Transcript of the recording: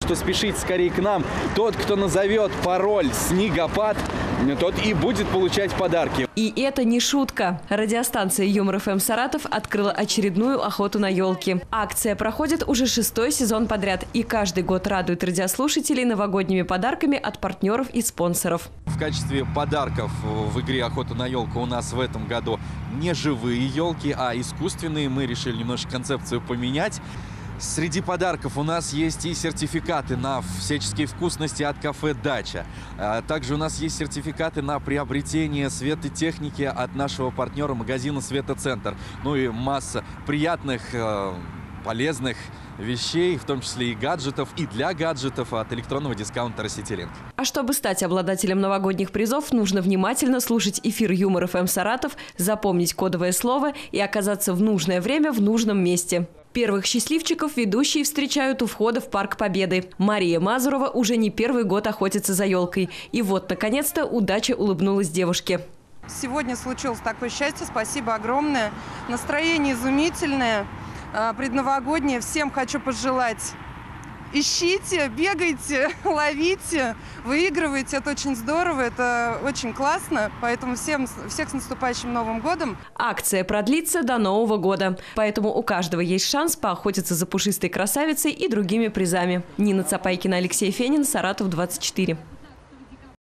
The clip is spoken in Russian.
Что спешить скорее к нам. Тот, кто назовет пароль «Снегопад», тот и будет получать подарки. И это не шутка. Радиостанция Юмор ФМ Саратов открыла очередную охоту на елки. Акция проходит уже 6-й сезон подряд и каждый год радует радиослушателей новогодними подарками от партнеров и спонсоров. В качестве подарков в игре «Охота на елку» у нас в этом году не живые елки, а искусственные. Мы решили немножко концепцию поменять. Среди подарков у нас есть и сертификаты на всяческие вкусности от кафе «Дача». Также у нас есть сертификаты на приобретение светотехники от нашего партнера магазина «Светоцентр». Ну и масса приятных, полезных вещей, в том числе и гаджетов, и для гаджетов от электронного дискаунтера «Ситилинк». А чтобы стать обладателем новогодних призов, нужно внимательно слушать эфир Юмор ФМ Саратов, запомнить кодовое слово и оказаться в нужное время в нужном месте. Первых счастливчиков ведущие встречают у входа в Парк Победы. Мария Мазурова уже не первый год охотится за елкой. И вот, наконец-то, удача улыбнулась девушке. Сегодня случилось такое счастье. Спасибо огромное. Настроение изумительное, предновогоднее. Всем хочу пожелать: ищите, бегайте, ловите, выигрывайте. Это очень здорово, это очень классно. Поэтому всех с наступающим Новым годом. Акция продлится до Нового года. Поэтому у каждого есть шанс поохотиться за пушистой красавицей и другими призами. Нина Цапайкина, Алексей Фенин, Саратов, 24.